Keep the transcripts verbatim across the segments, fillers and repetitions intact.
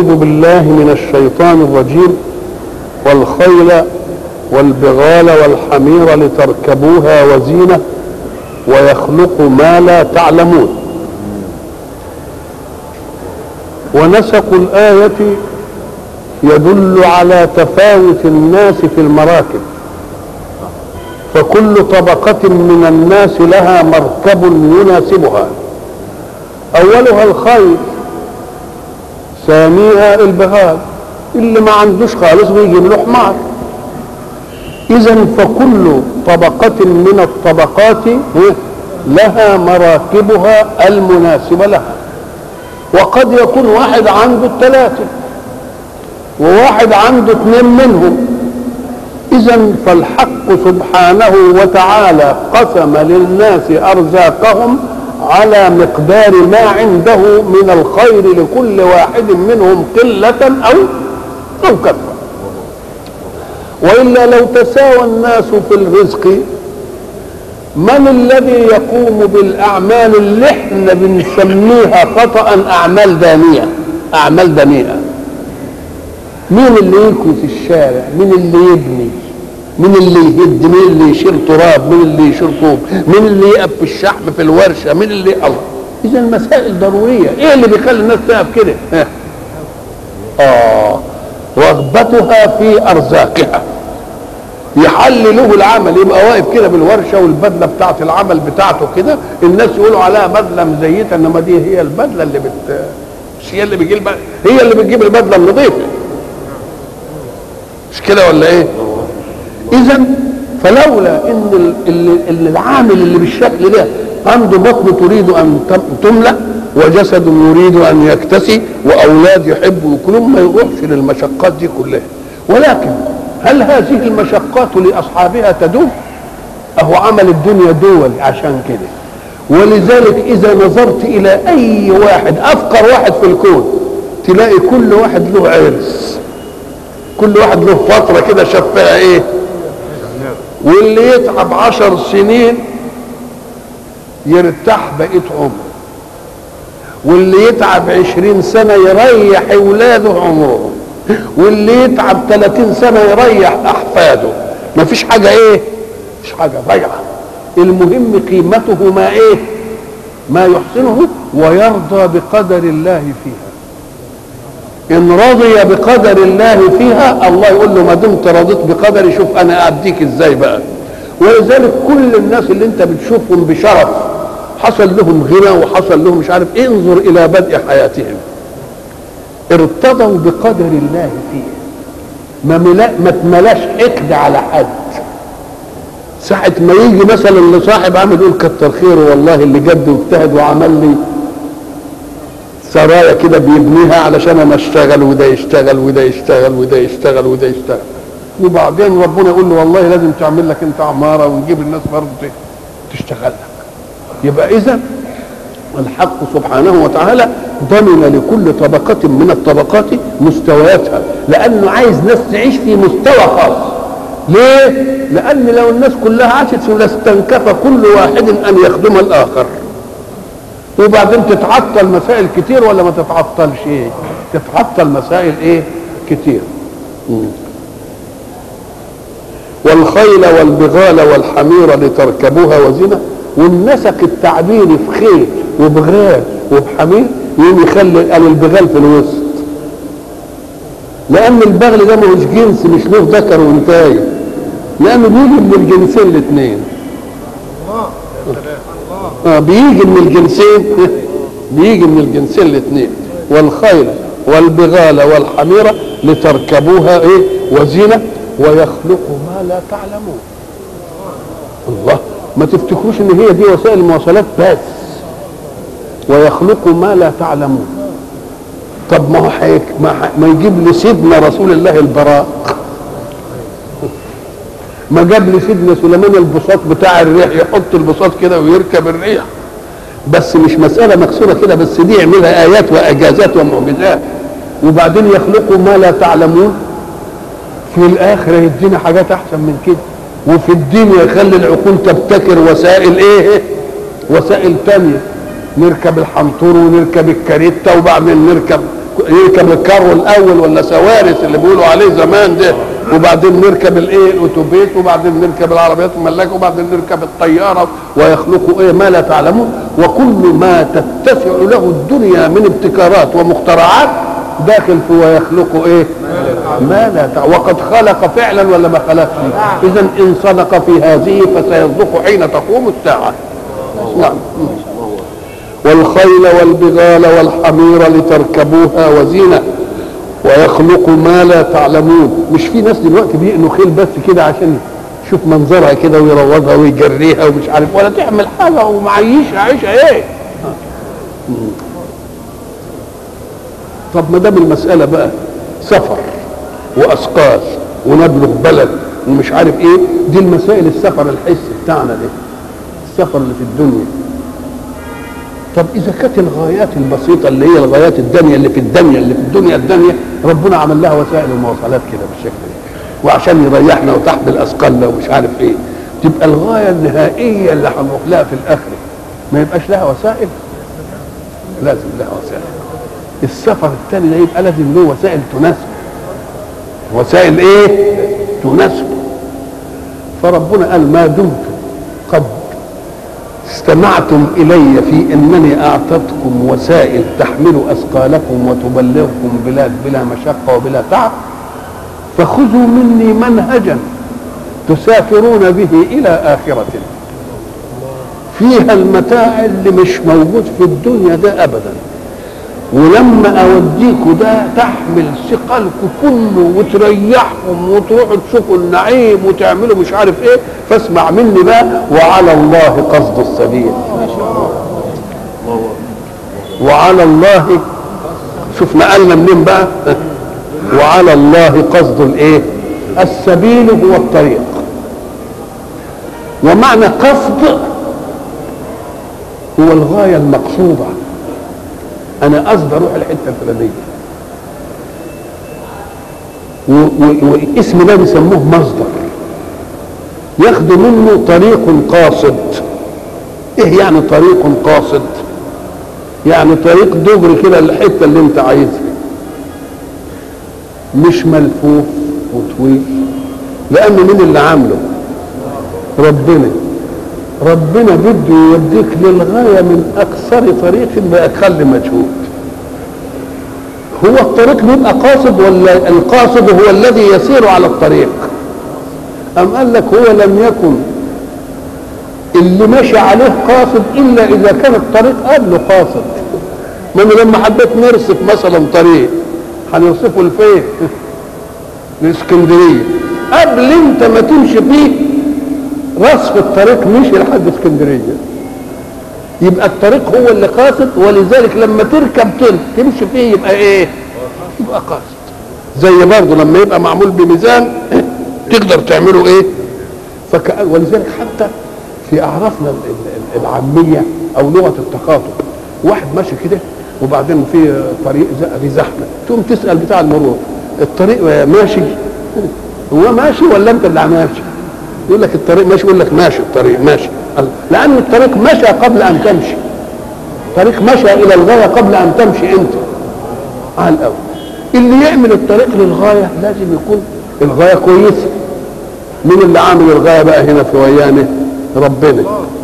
أعوذ بالله من الشيطان الرجيم. والخيل والبغال والحمير لتركبوها وزينة ويخلق ما لا تعلمون. ونسق الآية يدل على تفاوت الناس في المراكب، فكل طبقة من الناس لها مركب يناسبها، أولها الخيل، ثانيها البغال، اللي ما عندوش خالص بيجيب له حمار. إذن فكل طبقة من الطبقات لها مراكبها المناسبة لها. وقد يكون واحد عنده الثلاثة وواحد عنده اثنين منهم. إذن فالحق سبحانه وتعالى قسم للناس أرزاقهم على مقدار ما عنده من الخير لكل واحد منهم قلة أو أو كثرة. وإلا لو تساوى الناس في الرزق، من الذي يقوم بالأعمال اللي احنا بنسميها خطأ أعمال دانية؟ أعمال دنيئة. مين اللي يكنس الشارع؟ مين اللي يبني؟ مين اللي يهد؟ مين اللي يشيل تراب؟ مين اللي يشيل طوب؟ مين اللي يقف في الشحم في الورشة؟ مين اللي الله؟ إذا المسائل ضرورية. إيه اللي بيخلي الناس تقف كده؟ آه رغبتها في أرزاقها. يحل له العمل، يبقى واقف كده بالورشة والبدلة بتاعت العمل بتاعته كده، الناس يقولوا عليها بدلة مزيتة، إنما دي هي البدلة اللي بت مش هي اللي بتجيب هي اللي بتجيب البدلة النظيفة. مش كده ولا إيه؟ إذا فلولا إن ال العامل اللي بالشكل ده عنده بطن تريد أن تملأ وجسد يريد أن يكتسي وأولاد يحبوا يكونوا، ما يروحش للمشقات دي كلها. ولكن هل هذه المشقات لأصحابها تدوم؟ أهو عمل الدنيا دول عشان كده. ولذلك إذا نظرت إلى أي واحد أفقر واحد في الكون تلاقي كل واحد له عرس، كل واحد له فترة كده شاف فيها إيه، واللي يتعب عشر سنين يرتاح بقيت عمره، واللي يتعب عشرين سنة يريح اولاده عمرهم، واللي يتعب ثلاثين سنة يريح احفاده. ما فيش حاجة ايه، مش حاجة ضيعة. المهم قيمته ما ايه، ما يحسنه ويرضى بقدر الله فيها. ان رضي بقدر الله فيها الله يقول له ما دمت رضيت بقدري شوف انا اديك ازاي بقى. ولذلك كل الناس اللي انت بتشوفهم بشرف حصل لهم غنى وحصل لهم مش عارف ايه، انظر الى بدء حياتهم ارتضوا بقدر الله فيه. ما ملا ما تملاش حقد على حد. ساعة ما يجي مثلا لصاحب عمل يقول كتر خيره والله اللي جد واجتهد وعمل لي سرايا كده بيبنيها علشان انا اشتغل وده يشتغل وده يشتغل وده يشتغل وده يشتغل، وبعدين ربنا يقول له والله لازم تعمل لك انت عماره ونجيب الناس برضه تشتغل لك. يبقى اذا الحق سبحانه وتعالى ضمن لكل طبقة من الطبقات مستوياتها، لانه عايز ناس تعيش في مستوى خاص. ليه؟ لان لو الناس كلها عاشت لاستنكف كل واحد ان يخدم الاخر، وبعدين تتعطل مسائل كتير ولا ما تتعطلش؟ ايه تتعطل مسائل ايه كتير. مم. والخيل والبغال والحمير لتركبوها وزينة. والنسق التعبيري في خيل وبغال وبحمير يقوم يخلي قال البغال في الوسط، لان البغل ده مش جنس، مش له ذكر وانثى، لانه بيجي من الجنسين الاثنين. اه بيجي من الجنسين بيجي من الجنسين الاثنين. والخيل والبغال والحمير لتركبوها ايه وزينة ويخلق ما لا تعلمون. الله، ما تفتكروش ان هي دي وسائل المواصلات بس. ويخلق ما لا تعلمون. طب ما هو حيك ما, ما يجيب لسيدنا رسول الله البراق، ما جاب لسيدنا سليمان البساط بتاع الريح، يحط البساط كده ويركب الريح. بس مش مسألة مكسورة كده بس، دي يعملها آيات وإعجازات ومعجزات. وبعدين يخلقوا ما لا تعلمون. في الآخرة يدينا حاجات أحسن من كده. وفي الدين يخلي العقول تبتكر وسائل إيه؟ وسائل تانية. نركب الحنطور ونركب الكاريتا وبعدين نركب يركب الكارو الاول ولا سوارس اللي بيقولوا عليه زمان ده، وبعدين نركب الايه الاتوبيس، وبعدين نركب العربيات الملاكه، وبعدين نركب الطياره، ويخلقوا ايه ما لا تعلمون. وكل ما تتسع له الدنيا من ابتكارات ومخترعات داخل في ويخلق ايه ما لا تعلمون. وقد خلق فعلا ولا ما خلقش؟ اذا ان صدق في هذه فسيصدق حين تقوم الساعه. نعم. والخيل والبغال والحمير لتركبوها وزينه ويخلق ما لا تعلمون. مش في ناس دلوقتي بيقنوا خيل بس كده عشان يشوف منظرها كده ويروضها ويجريها ومش عارف ولا تعمل حاجه ومعيشها عيشها ايه. طب ما دام المساله بقى سفر واثقال ونبلغ بلد ومش عارف ايه، دي المسائل السفر الحسي بتاعنا ده، السفر اللي في الدنيا. طب اذا كانت الغايات البسيطه اللي هي الغايات الدنيا اللي في الدنيا اللي في الدنيا الدنيا ربنا عمل لها وسائل ومواصلات كده بالشكل ده وعشان يريحنا وتحمل اثقالنا ومش عارف ايه، تبقى الغايه النهائيه اللي هنروح لها في الاخره ما يبقاش لها وسائل؟ لازم لها وسائل. السفر الثاني ده يبقى لازم له وسائل تناسبه. وسائل ايه؟ تناسبه. فربنا قال ما دمت قد استمعتم إلي في أنني أعطتكم وسائل تحمل أثقالكم وتبلغكم بلاد بلا مشقة وبلا تعب، فخذوا مني منهجا تسافرون به إلى آخرة فيها المتاع اللي مش موجود في الدنيا ده أبدا. ولما أوديكوا ده تحمل ثقلكم كله وتريحكم وتروحوا تشوفوا النعيم وتعملوا مش عارف ايه. فاسمع مني بقى وعلى الله قصد السبيل. وعلى الله شوف نقلنا منين بقى. وعلى الله قصد الايه؟ السبيل هو الطريق. ومعنى قصد هو الغاية المقصودة. انا قصد اروح الحته الفلانيه، والاسم ده بيسموه مصدر ياخدوا منه طريق قاصد. ايه يعني طريق قاصد؟ يعني طريق دغري كده للحته اللي انت عايزها، مش ملفوف وطويل. لان مين اللي عامله؟ ربنا. ربنا بده يوديك للغايه من اقصر طريق باقل مجهود. هو الطريق بيبقى قاصد ولا القاصد هو الذي يسير على الطريق؟ أم قال لك هو لم يكن اللي ماشي عليه قاصد الا اذا كان الطريق قبله قاصد. ما لما حبيت نرصف مثلا طريق هنرصفه لفين؟ لاسكندريه. قبل انت ما تمشي فيه رصف الطريق مشي لحد اسكندريه، يبقى الطريق هو اللي قاصد. ولذلك لما تركب تمشي فيه يبقى ايه؟ يبقى قاصد. زي برضه لما يبقى معمول بميزان تقدر تعمله ايه؟ فك... ولذلك حتى في اعرافنا العاميه او لغه التخاطب، واحد ماشي كده وبعدين في طريق في زحمه، تقوم تسال بتاع المرور الطريق ماشي؟ هو ماشي ولا انت اللي ماشي؟ يقول لك الطريق ماشي، يقول لك ماشي الطريق ماشي، لان الطريق مشى قبل ان تمشي. الطريق مشى الى الغايه قبل ان تمشي انت. على الاول اللي يعمل الطريق للغايه لازم يكون الغايه كويسه. مين اللي عامل الغايه بقى هنا في ويانه؟ ربنا.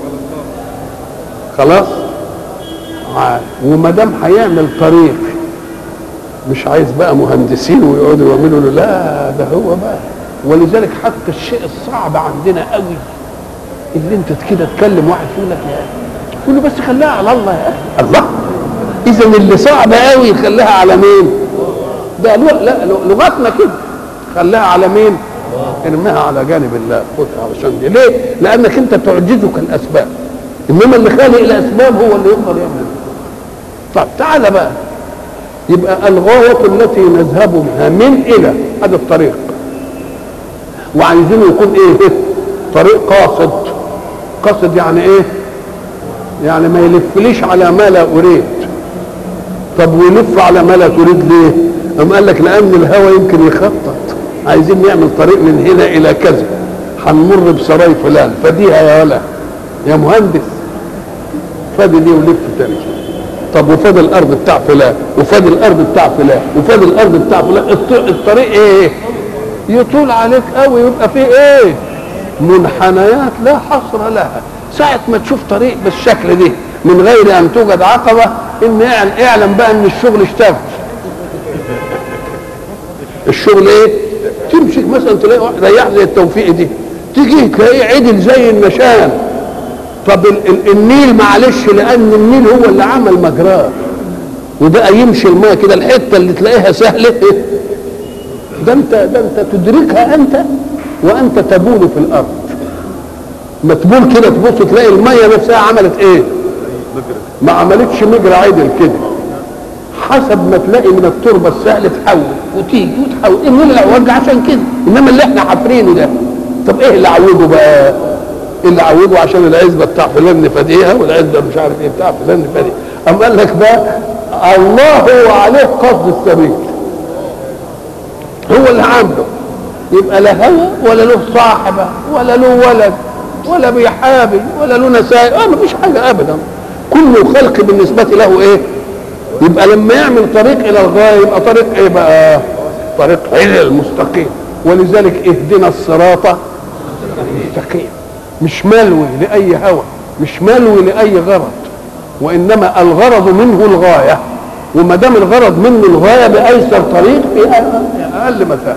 خلاص. وما دام هيعمل طريق مش عايز بقى مهندسين ويقعدوا يعملوا له، لا ده هو بقى. ولذلك حتى الشيء الصعب عندنا قوي اللي انت كده تكلم واحد يقول لك يا تقول له بس خليها على الله يا اخي. الله. اذا اللي صعب قوي خليها على مين؟ ده لا لغتنا كده. خليها على مين؟ ارميها على جانب الله، خدها علشان دي. ليه؟ لانك انت تعجزك الاسباب، انما اللي خالق الاسباب هو اللي يقدر يعمل. طب تعالى بقى، يبقى الغايه التي نذهب منها من الى هذا الطريق، وعايزينه يكون ايه؟ طريق قاصد. قاصد يعني ايه؟ يعني ما يلفليش على ما لا اريد. طب ويلف على ما لا تريد ليه؟ أم قال لك لان الهوى يمكن يخطط. عايزين نعمل طريق من هنا الى كذا، هنمر بسراي فلان، فديها يا ولا يا مهندس، فدي دي ولف تاني. طب وفاد الارض بتاع فلان وفاد الارض بتاع فلان وفاد الارض بتاع فلان، الطريق ايه؟ يطول عليك قوي، يبقى فيه ايه؟ منحنيات لا حصر لها. ساعة ما تشوف طريق بالشكل ده من غير ان توجد عقبة، ان اعلم بقى ان الشغل اشتغل. الشغل ايه؟ تمشي مثلا تلاقي واحد ريح زي التوفيق دي، تيجي تلاقيه عدل زي النشان. طب النيل معلش، لان النيل هو اللي عمل مجراه وبقى يمشي الماء كده، الحته اللي تلاقيها سهله ده انت ده انت تدركها انت وانت تبول في الارض. ما تبول كده تبص تلاقي الميه نفسها عملت ايه؟ ما عملتش مجرى عدل كده، حسب ما تلاقي من التربه السهل تحول وتيجي وتحول. ايه من اللي عوج عشان كده؟ انما اللي احنا حافرينه ده، طب ايه اللي عوجه بقى؟ اللي عوجه عشان العزبه بتاع فلان نفاديها والعزبه مش عارف ايه بتاع فلان نفاديها. قام قال لك بقى الله هو عليه قصد السبيل، هو اللي عامله. يبقى لا هو ولا له صاحبه ولا له ولد ولا بيحابي ولا له نسائل، اه مفيش حاجه ابدا، كل خلق بالنسبه له ايه؟ يبقى لما يعمل طريق الى الغايه يبقى طريق ايه بقى؟ طريق الى المستقيم. ولذلك اهدنا الصراط المستقيم، مش ملوي لاي هوى، مش ملوي لاي غرض، وانما الغرض منه الغايه، وما دام الغرض منه الغايه بايسر طريق في اقل مسافه.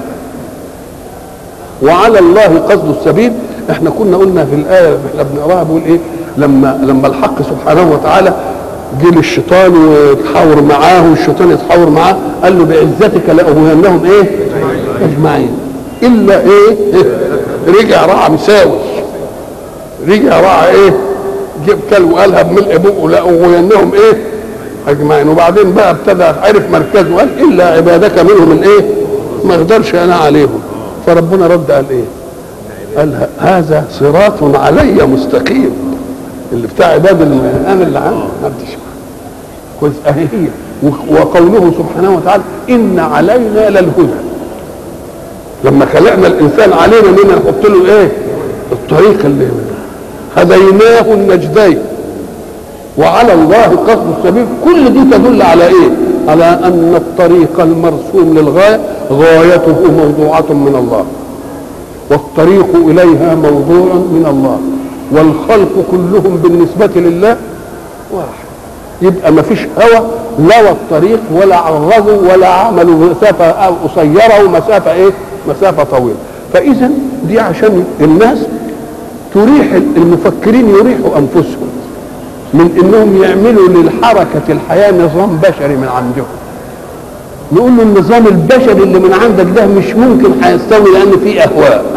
وعلى الله قصد السبيل. احنا كنا قلنا في الايه اللي احنا بنقراها بيقول ايه؟ لما لما الحق سبحانه وتعالى جه للشيطان ويتحاور معاه والشيطان يتحاور معاه، قال له بعزتك لاغوينهم ايه؟ اجمعين الا ايه؟ رجع راعى مساوي، رجع راعى ايه؟ جيب كلب وقالها بملء بقه لاغوينهم ايه؟ اجمعين. وبعدين بقى ابتدى عرف مركزه وقال الا عبادك منهم الايه؟ ما اقدرش انا عليهم. فربنا رد قال ايه؟ قال هذا صراط علي مستقيم، اللي بتاع عباد انا اللي عندي ما بديش كويس اهي هي. وقوله سبحانه وتعالى ان علينا للهدى، لما خلقنا الانسان علينا اننا نحط له ايه؟ الطريق اللي هديناه النجدين وعلى الله قصد السبيل. كل دي تدل على ايه؟ على ان الطريق المرسوم للغايه غايته موضوعه من الله، والطريق اليها موضوع من الله، والخلق كلهم بالنسبه لله واحد. يبقى ما فيش هوى لوى الطريق ولا عرضوا ولا عملوا مسافه قصيره ومسافه ايه؟ مسافه طويله. فاذا دي عشان الناس تريح المفكرين، يريحوا انفسهم من انهم يعملوا للحركه الحياه نظام بشري من عندهم. نقول له النظام البشري اللي من عندك ده مش ممكن هيستوي لان فيه اهواء،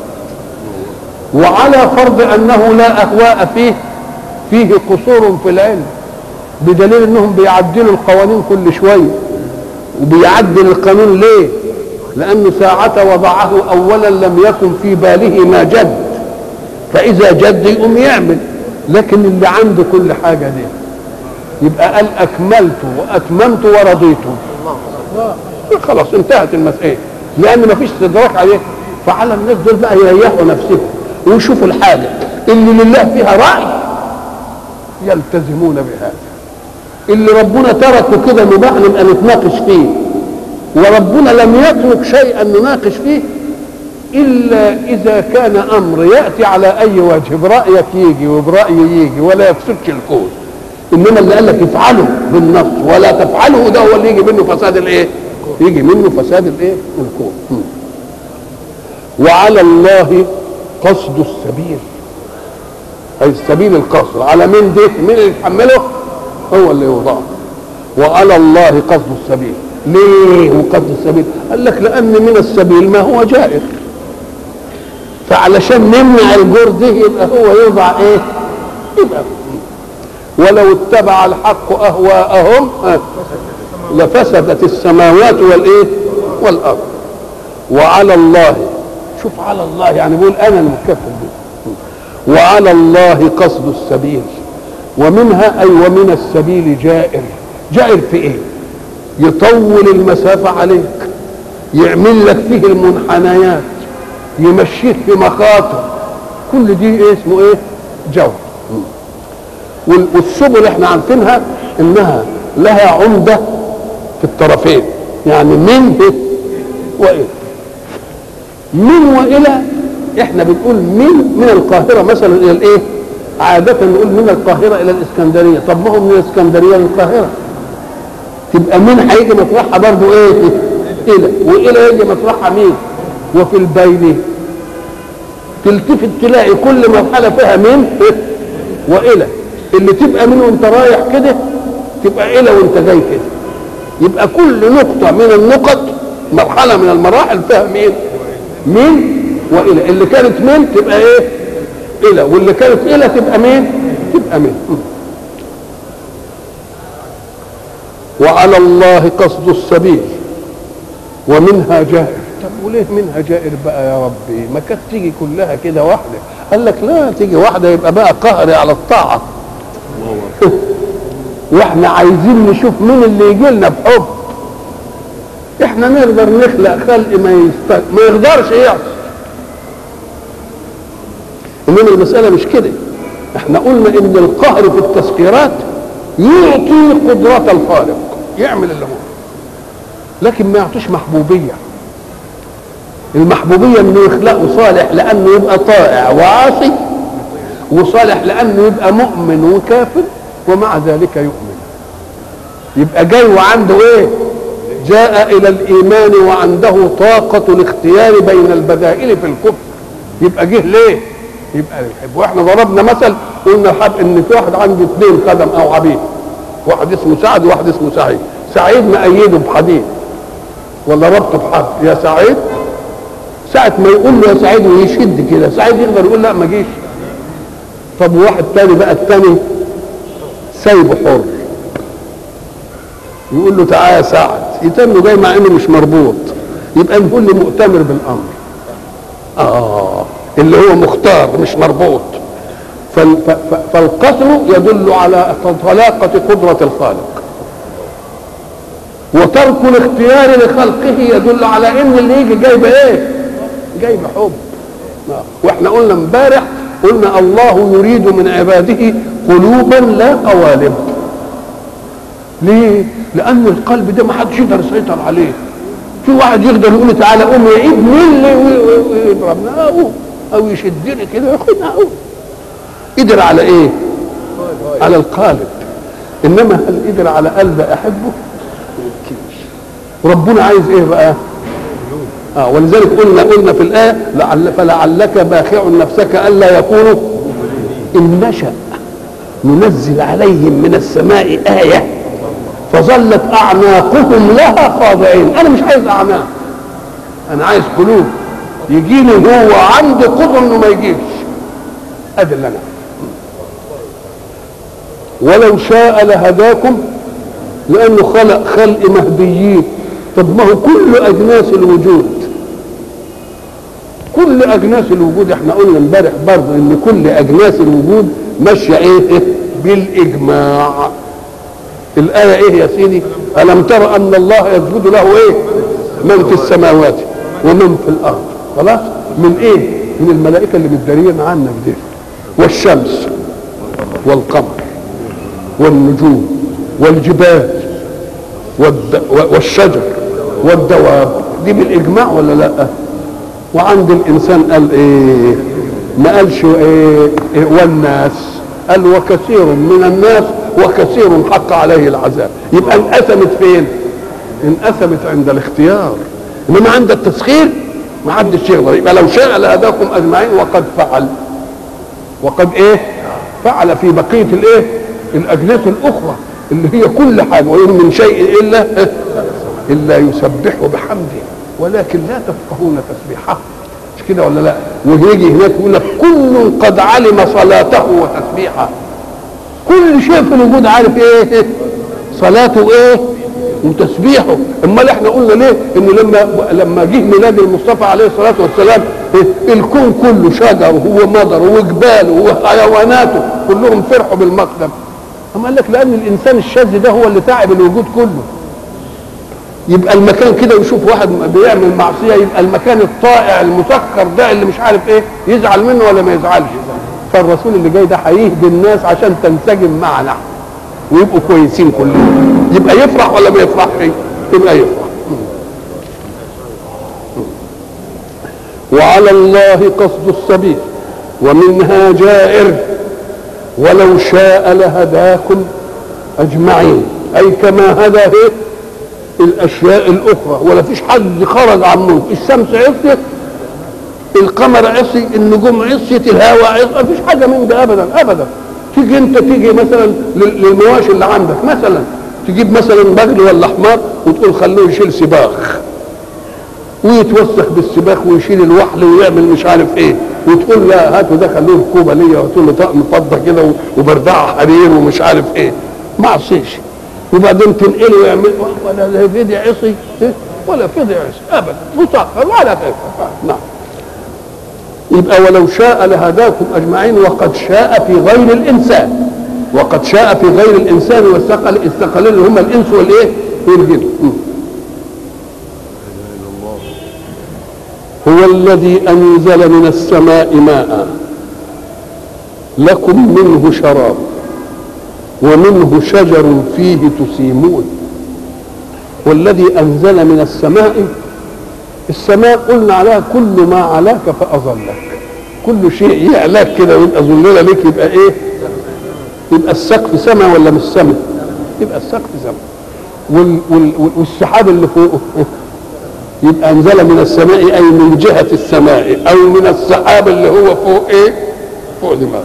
وعلى فرض انه لا اهواء فيه، فيه قصور في العلم، بدليل انهم بيعدلوا القوانين كل شويه. وبيعدل القانون ليه؟ لانه ساعة وضعه اولا لم يكن في باله ما جد، فاذا جد يقوم يعمل. لكن اللي عنده كل حاجه دي يبقى قال اكملت واتممت ورضيت، خلاص انتهت المساله، لان ما فيش استدراك عليه. فعلى الناس دول بقى يريحوا نفسهم ويشوفوا الحاجه اللي لله فيها راي يلتزمون بهذا، اللي ربنا تركه كده مباح نبقى نتناقش فيه، وربنا لم يترك شيئا نناقش فيه الا اذا كان امر ياتي على اي وجه، برايك يجي وبرايي يجي ولا يفسدش الكون. انما اللي قال لك افعله بالنص ولا تفعله ده هو اللي يجي منه فساد الايه؟ يجي منه فساد الايه؟ الكون. وعلى الله قصد السبيل، اي السبيل القصر. على مين ده؟ مين اللي يتحمله؟ هو اللي يوضعه. وعلى الله قصد السبيل. ليه وقصد السبيل؟ قال لك لان من السبيل ما هو جائر، فعلشان نمنع الجور ده يبقى هو يوضع ايه؟ يبقى ولو اتبع الحق اهواءهم لفسدت السماوات والايه؟ والارض. وعلى الله، شوف على الله يعني بيقول انا المكفل به. وعلى الله قصد السبيل، ومنها اي ومن السبيل جائر. جائر في ايه؟ يطول المسافه عليك، يعمل لك فيه المنحنيات، يمشيك في مخاطر، كل دي إيه اسمه ايه؟ جو. والسبل احنا عارفينها انها لها عمده في الطرفين، يعني من والى. من والى احنا بنقول من من القاهره مثلا الى الايه؟ عاده نقول من القاهره الى الاسكندريه. طب ما هو من الاسكندريه للقاهره، تبقى من هيجي مطرحها برضه ايه؟ الى. والى يجي مطرحها مين؟ وفي البين تلتفت تلاقي كل مرحله فيها من والى. اللي تبقى من وانت رايح كده تبقى الى وانت جاي كده. يبقى كل نقطه من النقط مرحله من المراحل فيها مين؟ من والى. اللي كانت من تبقى ايه؟ الى. واللي كانت الى تبقى مين؟ تبقى من. وعلى الله قصد السبيل ومنها جائر. طب وليه منها جائر بقى يا ربي؟ ما كانت تيجي كلها كده واحده. قال لك لا، تيجي واحده يبقى بقى قهر على الطاعه. واحنا عايزين نشوف مين اللي يجي لنا بحب. احنا نقدر نخلق خلق ما يست... ما يقدرش يعصي. انما المساله مش كده. احنا قلنا ان القهر في التسخيرات يعطي قدرة الخالق يعمل اللي هو، لكن ما يعطيش محبوبية. المحبوبية انه يخلقه صالح لانه يبقى طائع وعاصي، وصالح لانه يبقى مؤمن وكافر ومع ذلك يؤمن. يبقى جاي وعنده ايه؟ جاء الى الايمان وعنده طاقة الاختيار بين البدائل في الكفر. يبقى جه ليه؟ يبقى يحب. واحنا ضربنا مثل قلنا حب ان في واحد عنده اثنين خدم او عبيد، واحد اسمه سعد وواحد اسمه سعيد. سعيد مأيده بحديد ولا ربطه بحبل. يا سعيد، ساعة ما يقول له يا سعيد ويشد كده، سعيد يقدر يقول لا ما جيش. طب واحد تاني بقى، التاني سايبه حر، يقول له تعالى يا سعد، يتم جاي مع انه مش مربوط. يبقى نقول له مؤتمر بالامر. اه اللي هو مختار مش مربوط. فالقصر يدل على طلاقة قدرة الخالق، وترك الاختيار لخلقه يدل على ان اللي يجي جايب ايه؟ جايب حب. واحنا قلنا امبارح، قلنا الله يريد من عباده قلوبا لا قوالب. ليه؟ لان القلب ده ما حدش يقدر يسيطر عليه. في واحد يقدر يقول تعالى قوم يا ابني اللي ويضربنا او او يشدني كده ياخدنا او قدر على ايه؟ على القالب. انما هل قدر على قلب احبه؟ وربنا عايز ايه بقى؟ اه ولذلك قلنا قلنا في الايه لعل فلعلك باخع نفسك الا يكونوا ان نشأ ننزل عليهم من السماء ايه فظلت اعناقهم لها خاضعين. انا مش عايز اعناق، انا عايز قلوب يجي لي هو عندي قدره انه ما يجيش. ادي اللي انا. ولو شاء لهداكم، لانه خلق خلق مهديين. طب ما هو كل اجناس الوجود، كل اجناس الوجود احنا قلنا امبارح برضه ان كل اجناس الوجود ماشيه ايه؟ بالاجماع. الايه ايه يا سيدي؟ الم تر ان الله يسجد له ايه؟ من في السماوات ومن في الارض. خلاص؟ من ايه؟ من الملائكه اللي متداريين عنك دي، والشمس والقمر والنجوم والجبال والشجر والدواب. دي بالاجماع ولا لا؟ وعند الانسان قال ايه؟ ما قالش ايه؟ إيه والناس، قال وكثير من الناس وكثير حق عليه العذاب. يبقى انقسمت فين؟ انقسمت عند الاختيار، انما عند التسخير ما حدش يقدر. يبقى لو شاء لهداكم اجمعين وقد فعل. وقد ايه؟ فعل في بقيه الايه؟ الاجناس الاخرى اللي هي كل حاجه. وان من شيء الا الا يسبح بحمده ولكن لا تفقهون تسبيحه. مش كده ولا لا؟ ويجي هناك يقول لك كل قد علم صلاته وتسبيحه. كل شيء في الوجود عارف ايه؟ صلاته ايه؟ وتسبيحه. امال احنا قلنا ليه؟ انه لما لما جه ميلاد المصطفى عليه الصلاه والسلام إيه؟ الكون كله شجر ومطر وجبال وحيواناته كلهم فرحوا بالمقدم. اما قال لك لان الانسان الشاذ ده هو اللي تعب الوجود كله. يبقى المكان كده ويشوف واحد بيعمل معصيه، يبقى المكان الطائع المسكر ده اللي مش عارف ايه يزعل منه ولا ما يزعلش. فالرسول اللي جاي ده هيهدي الناس عشان تنسجم معنا. ويبقوا كويسين كلهم، يبقى يفرح ولا ما يفرحش؟ يبقى يفرح. وعلى الله قصد السبيل ومنها جائر ولو شاء لهداكم اجمعين، اي كما هدى الاشياء الاخرى، ولا فيش حد خرج عن منه. الشمس عصيت، القمر عصي، النجوم عصيت، الهواء عصي، ما فيش حاجه من ده ابدا ابدا. تيجي انت تيجي مثلا للمواشي اللي عندك مثلا، تجيب مثلا بغل ولا حمار وتقول خلوه يشيل سباخ ويتوسخ بالسباخ ويشيل الوحل ويعمل مش عارف ايه، وتقول لا هاتوا ده خلوه ركوبه ليا، وتقول له طقم فضه كده وبردعه حرير ومش عارف ايه، ما عصيش. وبعدين تنقله ويعمل ولا فدي عصي ولا فدي عصي ابدا، مسخر ولا خير. نعم. يبقى ولو شاء لهداكم اجمعين، وقد شاء في غير الانسان، وقد شاء في غير الانسان والثقل، الثقلين اللي هم الانس والايه والجن. هو الذي انزل من السماء ماء لكم منه شراب ومنه شجر فيه تسيمون. والذي انزل من السماء، السماء قلنا عليها كل ما علاك فاظلك، كل شيء يعلاك كده ويبقى ظلله لك، يبقى ايه؟ يبقى السقف سماء ولا مش سماء؟ يبقى السقف سماء. وال وال والسحاب اللي فوقه يبقى انزل من السماء، اي من جهه السماء، او من السحاب اللي هو فوق ايه؟ فوق دماغ.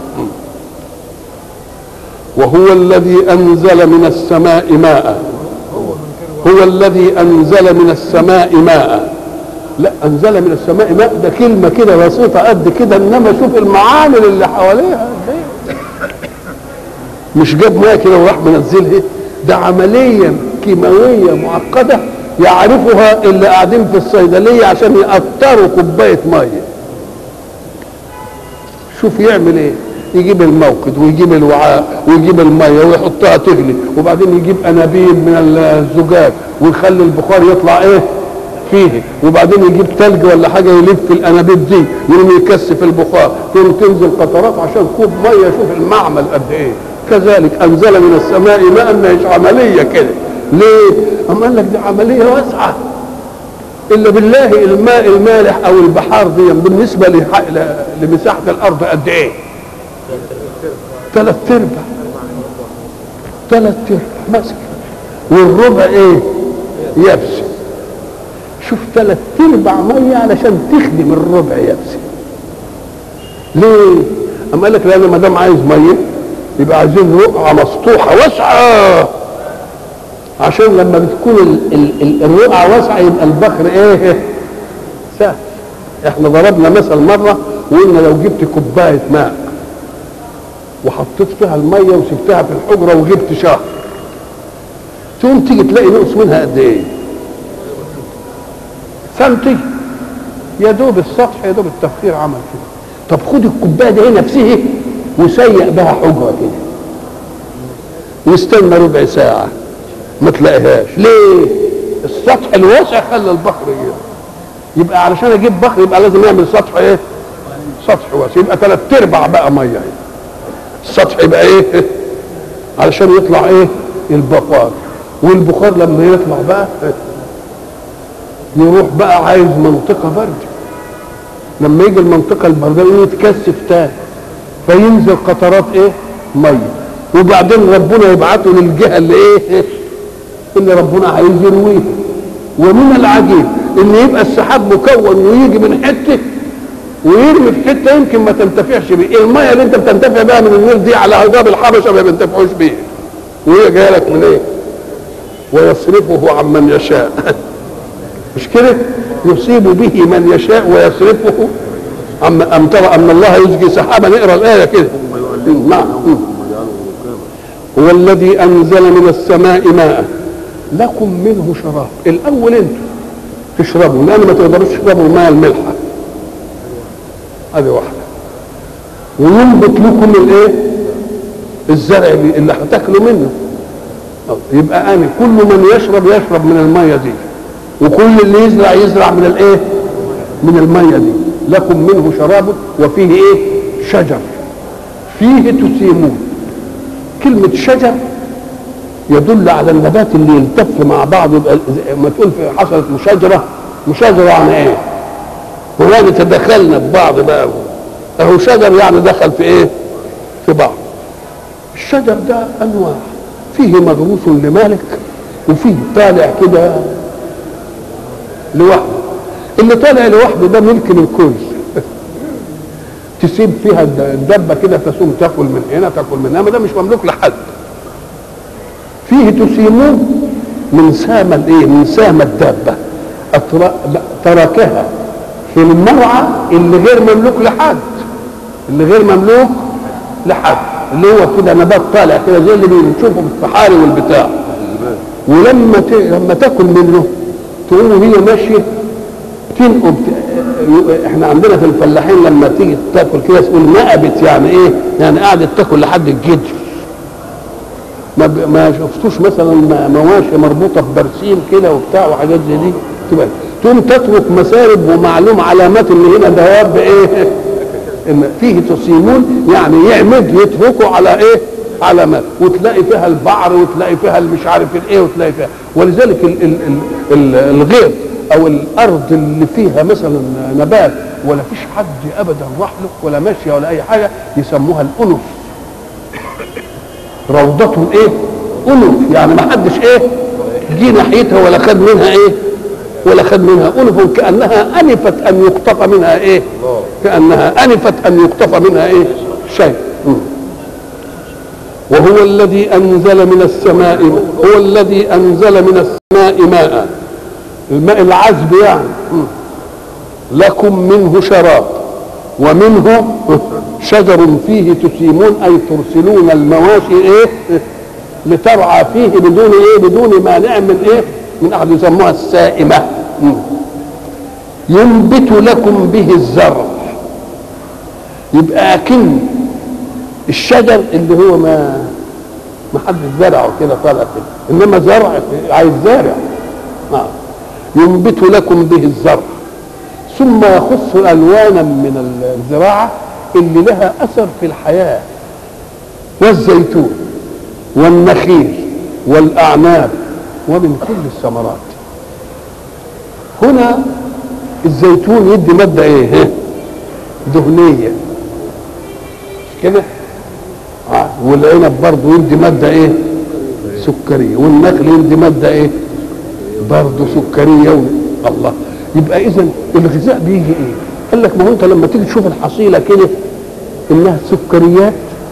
وهو الذي انزل من السماء ماء، هو الذي انزل من السماء ماء. لا، انزل من السماء ماء ده كلمه كده بسيطه قد كده، انما شوف المعامل اللي حواليها مش جاب ماء كده وراح منزلها، ده عمليه كيماويه معقده يعرفها اللي قاعدين في الصيدليه عشان يقطروا كوبايه ميه. شوف يعمل ايه، يجيب الموقد ويجيب الوعاء ويجيب الميه ويحطها تغلي، وبعدين يجيب انابيب من الزجاج ويخلي البخار يطلع ايه فيه، وبعدين يجيب ثلج ولا حاجه يلف الانابيب دي، يقوم يكثف البخار، يقوم تنزل قطرات عشان كوب ميه. شوف المعمل قد ايه. كذلك انزل من السماء ماء، مش عمليه كده. ليه؟ اما قال لك دي عمليه واسعه. الا بالله الماء المالح او البحار دي بالنسبه لمساحه الارض قد ايه؟ ثلاث ارباع، ثلاث ارباع مسك، والربع ايه؟ يبس. شوف ثلاث ارباع ميه علشان تخدم الربع يبس. ليه؟ اما قال لك لان ما دام عايز ميه يبقى عايزين رقعه مسطوحه واسعه، عشان لما بتكون ال ال ال الرقعه واسعه يبقى البخر ايه؟ سهل. احنا ضربنا مثل مره وقلنا لو جبت كوبايه ماء وحطيت فيها الميه وسبتها في الحجره وجبت شهر، تقوم تيجي تلاقي نقص منها قد ايه؟ سنتي، يا دوب السطح، يا دوب التبخير عمل كده. طب خد الكوبايه دي نفسها وسيق بها حجره كده واستنى ربع ساعه ما تلاقيهاش. ليه؟ السطح الواسع خلى البخر يجي. يبقى علشان اجيب بخر يبقى لازم يعمل سطح ايه؟ سطح واسع، يبقى ثلاث ارباع بقى ميه. السطح يبقى ايه؟ علشان يطلع ايه؟ البخار. والبخار لما يطلع بقى يروح بقى عايز منطقه بارده. لما يجي المنطقه البارده يتكثف تاني فينزل قطرات ايه؟ ميه. وبعدين ربنا يبعته للجهه اللي ايه؟ اللي ربنا عايز يرويها. ومن العجيب ان يبقى السحاب مكون ويجي من حته ويرمي في حته يمكن ما تنتفعش بيه. الميه اللي انت بتنتفع بها من النيل دي على هضاب الحبشه ما بينتفعوش بيه، وهي جايه لك من ايه؟ ويصرفه عن من يشاء. مش كده؟ يصيب به من يشاء ويصرفه عن. أم ترى ان الله يزجي سحابا، نقرا الايه كده. نعم. هو الذي انزل من السماء ماء لكم منه شراب. الاول انتم تشربوا، لان ما تقدروش تشربوا الماء الملحه، هذه واحده. وينبت لكم الايه؟ الزرع اللي هتاكلوا منه. يبقى انا كل من يشرب يشرب من الميه دي، وكل اللي يزرع يزرع من الايه؟ من الميه دي. لكم منه شراب وفيه ايه؟ شجر فيه تسيمون. كلمه شجر يدل على النبات اللي يلتف مع بعض. يبقى ما تقول في حصلت مشاجره، مشاجره يعني ايه؟ هنا تدخلنا ببعض بقى، اهو شجر يعني دخل في ايه؟ في بعض. الشجر ده انواع، فيه مغروس لمالك وفيه طالع كده لوحده. اللي طالع لوحده ده ملك للكل. تسيب فيها الدبه كده تسوم تاكل من هنا تاكل من هنا، ده مش مملوك لحد. فيه تسيمون من سام الايه؟ من سام الدابه، تركها في المرعى اللي غير مملوك لحد، اللي غير مملوك لحد، اللي هو كده نبات طالع كده زي اللي بنشوفه في الصحاري والبتاع. ولما ت... لما تاكل منه تقوم هي ماشيه تنقب. احنا عندنا في الفلاحين لما تيجي تاكل كده تقول نقبت، يعني ايه؟ يعني قعدت تاكل لحد الجدر. ما ب... ما شفتوش مثلا مواشي مربوطه ببرسيم كده وبتاع وحاجات زي دي، تبقى تقوم تترك مسارب ومعلوم علامات ان هنا دواب ايه؟ ان فيه تصيمون، يعني يعمد يتركوا على ايه؟ علامات، وتلاقي فيها البعر وتلاقي فيها المش عارف الايه وتلاقي فيها. ولذلك ال ال ال الغيط او الارض اللي فيها مثلا نبات ولا فيش حد ابدا راح له ولا ماشيه ولا اي حاجه يسموها الانف. روضتهم ايه؟ انف، يعني ما حدش ايه؟ جه ناحيتها ولا خد منها ايه؟ ولا خد منها. انف كانها انفت ان يقطف منها ايه؟ كانها انفت ان يقطف منها ايه؟ شيء. وهو الذي انزل من السماء، هو الذي انزل من السماء ماء، الماء العذب يعني، لكم منه شراب ومنه شجر فيه تسيمون، اي ترسلون المواشي ايه؟ لترعى فيه بدون ايه؟ بدون مانع من ايه؟ من احد، يسموها السائمه. ينبت لكم به الزرع. يبقى اكن الشجر اللي هو ما ما حدش زرعه كده طالع كده، انما زرع عايز زارع. آه. ينبت لكم به الزرع، ثم يخص الوانا من الزراعه اللي لها اثر في الحياه، والزيتون والنخيل والاعناب ومن كل الثمرات. هنا الزيتون يدي ماده ايه؟ دهنيه كده. آه. والعنب برضه يدي ماده ايه؟ سكريه. والنخل يدي ماده ايه؟ برضه سكريه. الله. يبقى اذا الغذاء بيجي ايه؟ قال لك ما هو انت لما تيجي تشوف الحصيله كده انها سكريات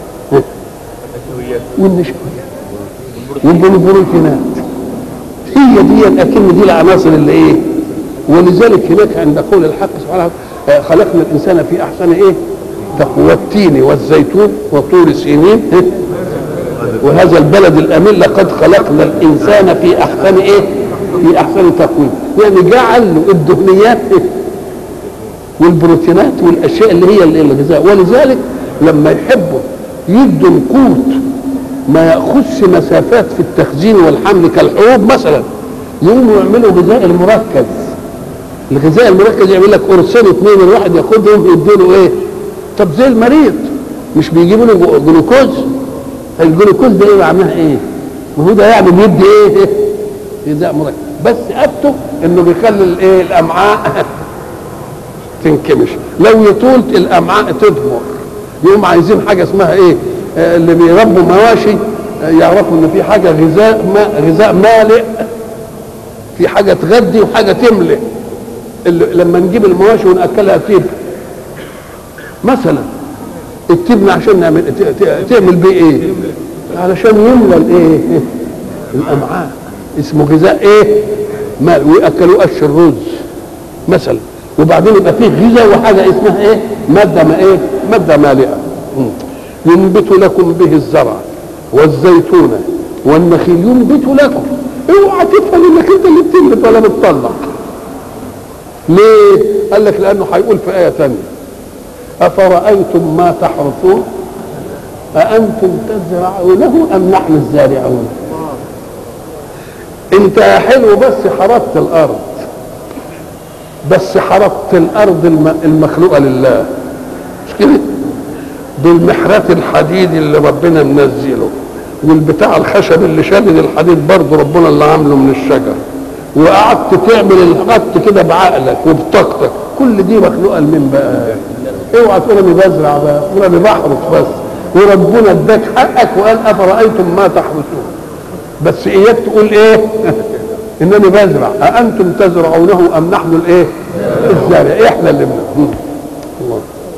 والنشويات والبروتينات، هي دي اكن دي العناصر اللي ايه؟ ولذلك هناك عند قول الحق سبحانه وتعالى خلقنا الانسان في احسن ايه؟ تقوى، والتين والزيتون وطور سينين وهذا البلد الامين لقد خلقنا الانسان في احسن ايه؟ في احسن تقويم. يعني جعل له الدهنيات والبروتينات والاشياء اللي هي الغذاء. ولذلك لما يحبوا يدوا القوت ما ياخذش مسافات في التخزين والحمل كالحبوب مثلا، يقوموا يعملوا غذاء المركز. الغذاء المركز يعمل لك قرصين اثنين الواحد ياخدهم يدوا ايه؟ طب زي المريض مش بيجيبوا له جلوكوز؟ الجلوكوز ده ايه معناها ايه؟ ما هو ده يعني بيدي ايه؟ غذاء مركز، بس ابته انه بيخلي الايه؟ الامعاء تنكمش، لو يطول الامعاء تضمر. يقوم عايزين حاجه اسمها ايه؟ آه اللي بيربوا مواشي آه يعرفوا ان في حاجه غذاء ما غذاء مالئ، في حاجه تغذي وحاجه تملئ. لما نجيب المواشي وناكلها تيب مثلا، التبن عشان نعمل تعمل بيه ايه؟ علشان يملى الايه؟ الامعاء. اسمه غذاء ايه؟ ماء. وياكلوا قش الرز مثلا، وبعدين يبقى فيه غذاء وحاجه اسمها ايه؟ ماده ما ايه؟ ماده مالئه. ينبت لكم به الزرع والزيتون والنخيل. ينبت لكم، اوعى تفهم انك انت اللي بتنبت ولا بتطلع. ليه؟ قال لك لانه هيقول في ايه ثانيه افرايتم ما تحرثون اانتم تزرعونه ام نحن الزارعون. انت يا حلو بس حرثت الارض، بس حرثت الارض المخلوقه لله، مش كده؟ بالمحرات الحديد اللي ربنا منزله، والبتاع الخشب اللي شادد الحديد برضه ربنا اللي عامله من الشجر، وقعدت تعمل الخط كده بعقلك وبطاقتك، كل دي مخلوقه لمين بقى؟ اوعى تقول انا بزرع بقى، تقول انا بحرث بس، وربنا اداك حقك وقال افرايتم ما تحرثون، بس اياك تقول ايه؟ انني بزرع، اانتم تزرعونه ام نحن الايه؟ الزارع، احنا اللي بنزرع. الله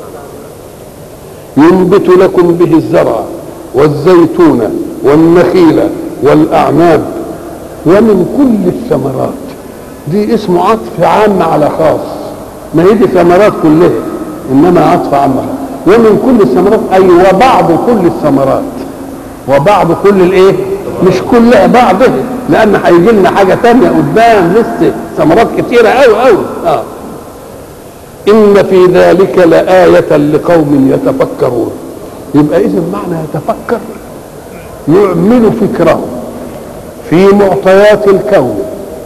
ينبت لكم به الزرع والزيتون والنخيل والاعناب ومن كل الثمرات. دي اسمه عطف عام على خاص، ما هي دي ثمرات كلها انما عطف عام. ومن كل الثمرات اي وبعض كل الثمرات، وبعض كل الايه؟ مش كلها، بعضها، لان هيجي لنا حاجه ثانيه قدام لسه ثمرات كتيره قوي قوي. اه ان في ذلك لآية لقوم يتفكرون. يبقى اذا معنى يتفكر يعمل فكره في معطيات الكون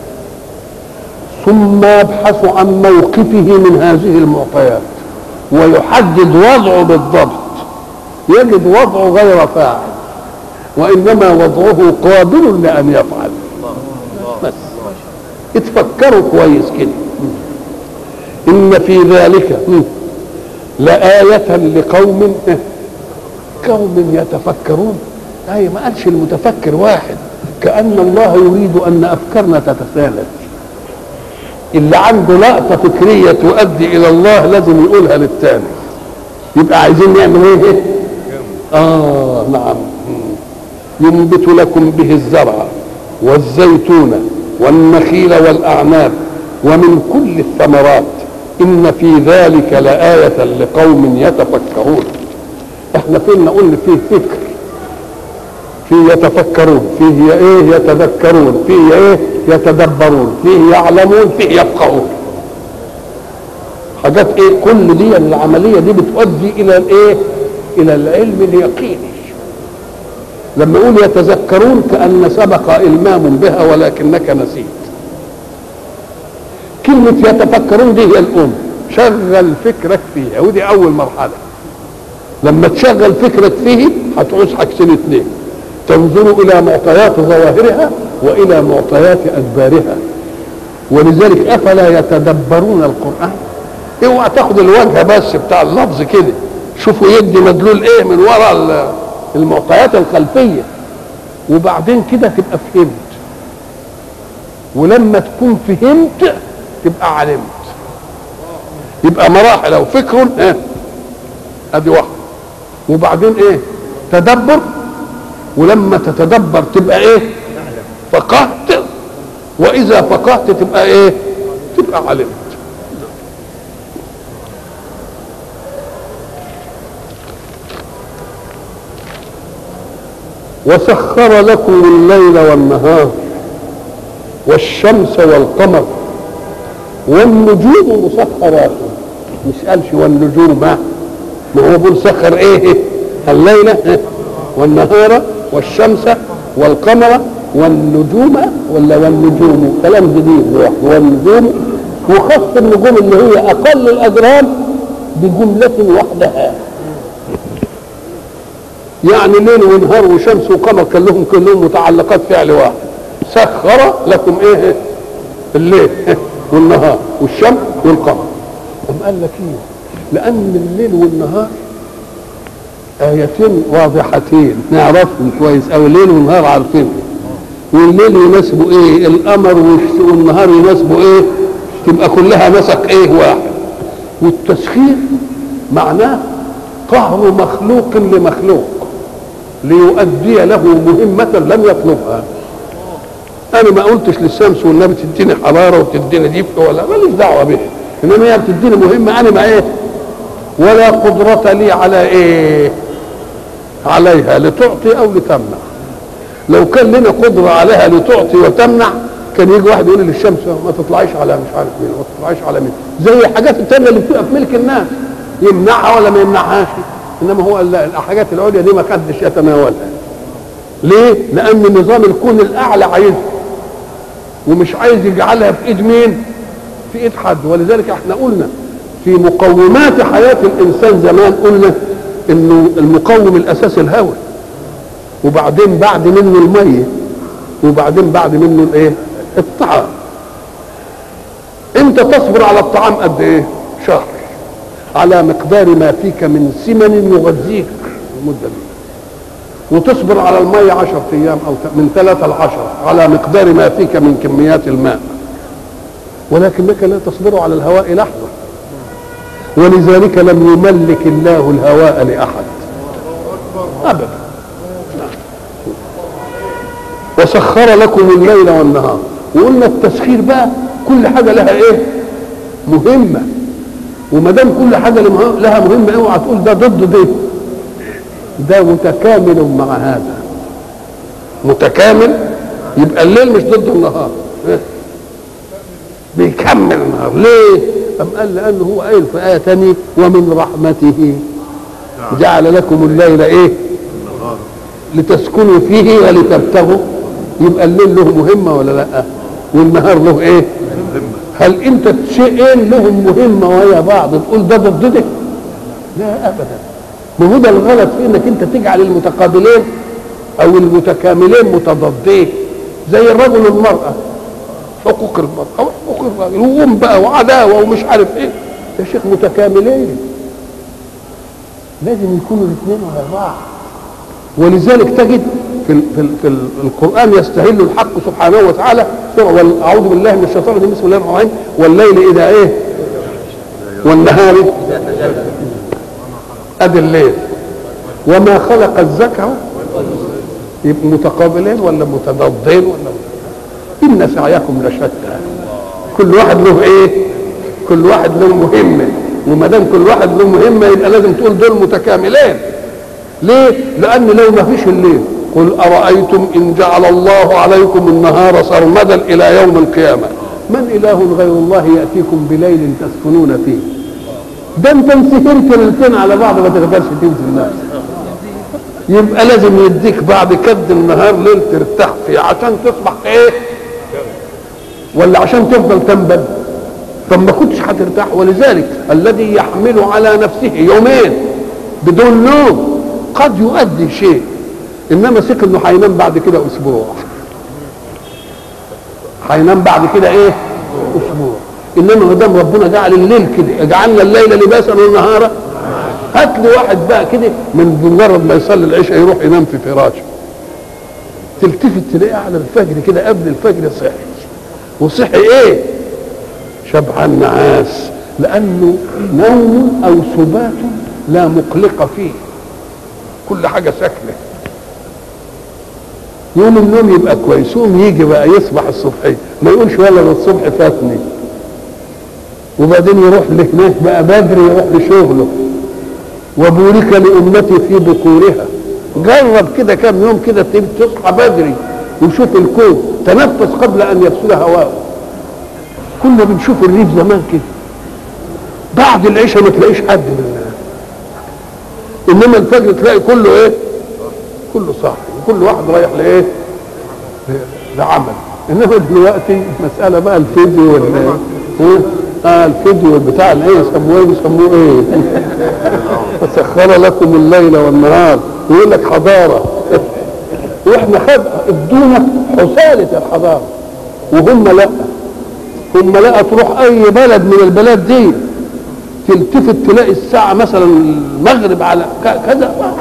ثم يبحث عن موقفه من هذه المعطيات ويحدد وضعه بالضبط، يجد وضعه غير فاعل وانما وضعه قابل لان يفعل. بس اتفكروا كويس كده. ان في ذلك لآية لقوم قوم يتفكرون. اي ما قالش المتفكر واحد، كأن الله يريد ان افكارنا تتسالك. اللي عنده لقطة فكرية تؤدي الى الله لازم يقولها للتاني. يبقى عايزين نعمل ايه؟ اه نعم. ينبت لكم به الزرع والزيتون والنخيل والاعناب ومن كل الثمرات ان في ذلك لآية لقوم يتفكرون. احنا فينا قلنا فيه فكر، فيه يتفكرون، فيه ايه؟ يتذكرون، فيه ايه؟ يتدبرون، فيه يعلمون، فيه يفقهون. حاجات ايه؟ كل دي العملية دي بتؤدي الى الايه؟ الى العلم اليقيني. لما يقول يتذكرون كأن سبق إلمام بها ولكنك نسيت. كلمة يتفكرون دي هي الأم، شغل فكرك فيها، ودي أول مرحلة. لما تشغل فكرك فيه هتعوز حاجتين اتنين، تنظر إلى معطيات ظواهرها وإلى معطيات أدبارها. ولذلك أفلا يتدبرون القرآن؟ اوعى تاخد الوجه بس بتاع اللفظ كده، شوفوا يدي مدلول ايه من وراء المعطيات الخلفية، وبعدين كده تبقى فهمت. ولما تكون فهمت تبقى علمت. يبقى مراحل او فكر ايه؟ ادي واحده. وبعدين ايه؟ تدبر. ولما تتدبر تبقى ايه؟ فقهت. واذا فقهت تبقى ايه؟ تبقى علمت. وسخر لكم الليل والنهار والشمس والقمر والنجوم مسخرات. مش قالش والنجوم ما ما هو بيقول سخر ايه؟ الليل والنهار والشمس والقمر والنجوم، ولا والنجوم كلام جديد. والنجوم وخص النجوم اللي هي اقل الاجرام بجمله وحدها، يعني ليل ونهار وشمس وقمر كلهم كلهم متعلقات فعل واحد. سخر لكم ايه؟ الليل والنهار والشمس والقمر. أم قال لك ايه؟ لان الليل والنهار ايتين واضحتين نعرفهم كويس اوي. الليل والنهار عارفينهم. والليل يناسبه ايه؟ القمر، والنهار يناسبه ايه؟ تبقى كلها مسك ايه؟ واحد. والتسخير معناه قهر مخلوق لمخلوق ليؤدي له مهمة لم يطلبها. أنا ما قلتش للشمس والنبي تديني حرارة وتديني دفء، ولا ماليش دعوة بها، إنما هي بتديني مهمة أنا ما إيه؟ ولا قدرة لي على إيه؟ عليها لتعطي أو لتمنع. لو كان لنا قدرة عليها لتعطي وتمنع كان يجي واحد يقول للشمس ما تطلعيش على مش عارف مين، ما تطلعيش على مين، زي الحاجات التانية اللي بتبقى في ملك الناس، يمنعها ولا ما يمنعهاش. انما هو الحاجات العليا دي ما حدش يتناولها. ليه؟ لان نظام الكون الاعلى عايزها ومش عايز يجعلها في ايد مين؟ في ايد حد. ولذلك احنا قلنا في مقومات حياه الانسان زمان، قلنا انه المقوم الاساسي الهوى. وبعدين بعد منه الميه، وبعدين بعد منه الايه؟ الطعام. انت تصبر على الطعام قد ايه؟ شهر، على مقدار ما فيك من سمن يغذيك المده دي. وتصبر على الميه عشرة ايام او من ثلاثة لعشرة على مقدار ما فيك من كميات الماء، ولكنك لا تصبر على الهواء لحظه، ولذلك لم يملك الله الهواء لاحد ابدا. وسخر لكم الليل والنهار. وقلنا التسخير بقى كل حاجه لها ايه؟ مهمه. وما دام كل حاجه لها مهمه اوعى تقول ده ضد ده، ده متكامل مع هذا. متكامل يبقى الليل مش ضد النهار، بيكمل النهار. ليه؟ أم قال لأنه هو قايل في آية ثانية ومن رحمته جعل لكم الليل ايه؟ لتسكنوا فيه ولتبتغوا. يبقى الليل له مهمة ولا لا؟ والنهار له ايه؟ هل انت شيئين لهم مهمة ويا بعض تقول ده ضد ده؟ لا ابدا. ما هو ده الغلط في انك انت تجعل المتقابلين او المتكاملين متضادين، زي الرجل والمرأة، حقوق المرأة وحقوق الرجل وقوم بقى وعداوة ومش عارف ايه. يا شيخ متكاملين لازم يكونوا الاثنين على بعض. ولذلك تجد في ال في, ال في ال القرآن يستهل الحق سبحانه وتعالى سورة أعوذ بالله من الشيطان الرجيم بسم الله الرحمن الرحيم والليل إذا إيه؟ والنهار أدي الليل وما خلق الذكر. يبقى متقابلين ولا متضادين ولا إن سعيكم لشتى. كل واحد له إيه؟ كل واحد له مهمة، وما دام كل واحد له مهمة يبقى لازم تقول دول متكاملين. ليه؟ لأن لو ما فيش الليل قل أرأيتم إن جعل الله عليكم النهار سرمدا إلى يوم القيامة من إله غير الله يأتيكم بليل تسكنون فيه. ده انت انسهرت ليلتين على بعض ما تقدرش تنزل نفسك. يبقى لازم يديك بعد كد النهار ليل ترتاح فيه عشان تصبح ايه؟ ولا عشان تفضل تنبد؟ طب ما كنتش هترتاح. ولذلك الذي يحمل على نفسه يومين بدون نوم قد يؤدي شيء، انما ثق انه هينام بعد كده اسبوع. هينام بعد كده ايه؟ اسبوع. انما ما دام ربنا جعل الليل كده جعلنا الليل لباسا والنهار. هات لي واحد بقى كده من مجرد ما يصلي العشاء يروح ينام في فراشه، تلتفت تلاقيه على الفجر كده قبل الفجر صحي. وصحي ايه؟ شبعان نعاس، لانه نوم او سبات لا مقلق فيه، كل حاجه ساكنه. يوم النوم يبقى كويس، يوم يجي بقى يصبح الصبحيه ما يقولش ولا الصبح فاتني، وبعدين يروح لهناك بقى بدري يروح لشغله. وبورك لأمتي في بكورها. جرب كده كام يوم كده تصحى بدري وشوف الكون، تنفس قبل ان يفسد هواءه. كنا بنشوف الريف زمان كده بعد العشاء ما تلاقيش حد مننا، انما الفجر تلاقي كله ايه؟ كله صاحي وكل واحد رايح لايه؟ لعمل. انما دلوقتي مساله بقى الفيديو وال اه الفيديو بتاع الايه يسموه يسموه ايه؟ وسخر لكم الليل والنهار. يقول لك حضاره واحنا خد ادونا حساله الحضاره وهم لا. هم لا تروح اي بلد من البلاد دي تلتفت تلاقي الساعه مثلا المغرب على كذا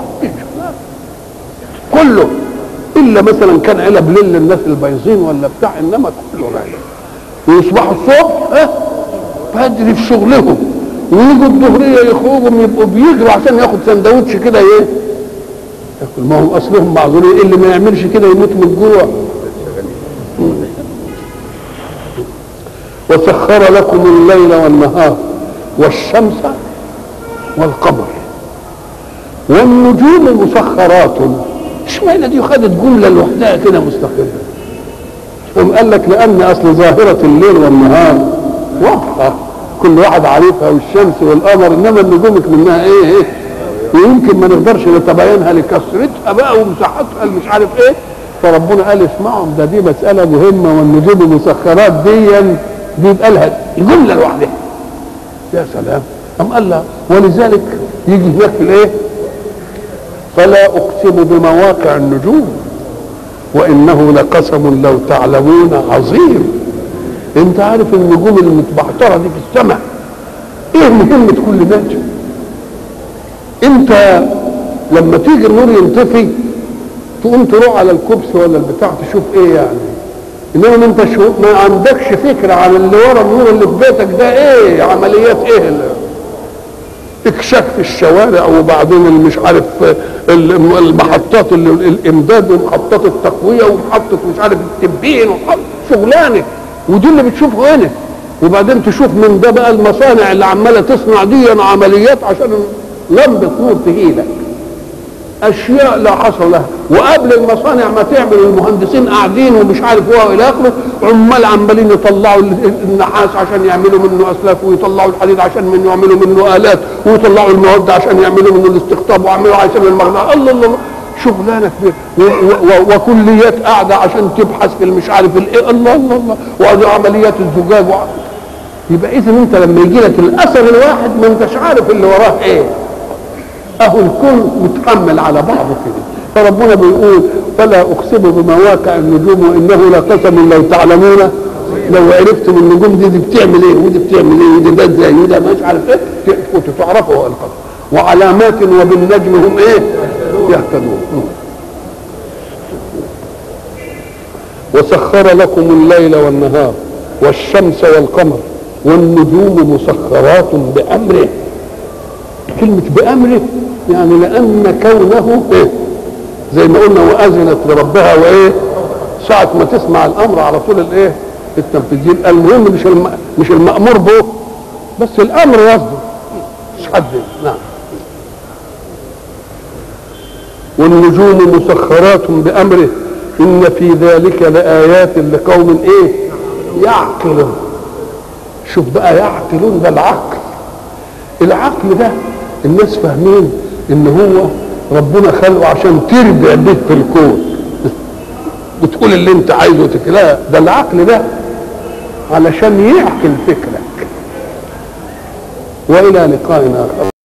كله، الا مثلا كان علب ليل للناس البايظين ولا بتاع، انما كله رايح. ويصبحوا الصبح ها بدري في شغلهم، ويجوا الظهريه يخرجوا يبقوا بيجروا عشان ياخد سندوتش كده ايه ياكل. ما هم اصلهم معذورين، اللي ما يعملش كده يموت من الجوع. وسخر لكم الليل والنهار والشمس والقمر والنجوم مسخرات. اشمعنى دي خدت جمله لوحدها كده مستقله؟ قام قال لك لان اصل ظاهره الليل والنهار واضحه كل واحد عارفها، والشمس والقمر، انما النجوم منها ايه ايه ويمكن ما نقدرش نتبينها لكثرتها بقى ومساحتها مش عارف ايه. فربنا قال اسمعهم ده دي مساله مهمه، والنجوم مسخرات دي دي يبقى لها جمله لوحدها. يا سلام. قام قال لها ولذلك يجي هناك في الايه فلا اقسم بمواقع النجوم وانه لقسم لو تعلمون عظيم. انت عارف النجوم المتبعتره دي في السماء ايه مهمه كل نجم؟ انت لما تيجي النور ينطفي تقوم تروح على الكبس ولا البتاع تشوف ايه يعني، انما انت شو ما عندكش فكره عن اللي ورا النور اللي في بيتك ده ايه عمليات ايه، اكشاف في الشوارع وبعدين اللي مش عارف المحطات اللي الامداد ومحطات التقويه ومحطه مش عارف التبيين شغلانه، ودي اللي بتشوفه هنا. وبعدين تشوف من ده بقى المصانع اللي عماله تصنع دي عمليات عشان لمبه نور تجيلك، اشياء لا حصر لها. وقبل المصانع ما تعمل المهندسين قاعدين ومش عارف هو الى اخره، عمال عمالين يطلعوا النحاس عشان يعملوا منه اسلاك، ويطلعوا الحديد عشان منه يعملوا منه الات، ويطلعوا المواد عشان يعملوا منه الاستقطاب ويعملوا عشان المغناطيس. الله الله شغلانه كبيره، وكليات قاعده عشان تبحث في المش عارف الايه. الله الله الله وادي عمليات الزجاج. يبقى اذا انت لما يجي لك الاثر الواحد ما انتش عارف اللي وراه ايه. اهو الكون متحمل على بعضه كده. فربنا بيقول فلا اقسم بمواقع النجوم وانه لقسم لو تعلمون، لو عرفتم النجوم دي, دي بتعمل ايه ودي بتعمل ايه ودي ده ازاي وده مش عارف ايه كنتوا تعرفوا القسم. وعلامات وبالنجم هم ايه يهتدون. وسخر لكم الليل والنهار والشمس والقمر والنجوم مسخرات بامره. كلمه بامره يعني لان كونه ايه زي ما قلنا واذنت لربها وايه، ساعه ما تسمع الامر على طول الايه التنفيذ. المهم مش الم... مش المامور به بس الامر يصدر مش حد. نعم. والنجوم مسخرات بامره ان في ذلك لايات لقوم ايه يعقلون. شوف بقى يعقلون، ده العقل. العقل ده الناس فاهمين ان هو ربنا خلقه عشان تربع بيه في الكون وتقول اللي انت عايزه وتكلا. ده العقل ده علشان يعقل فكرك. والى لقاء اخر.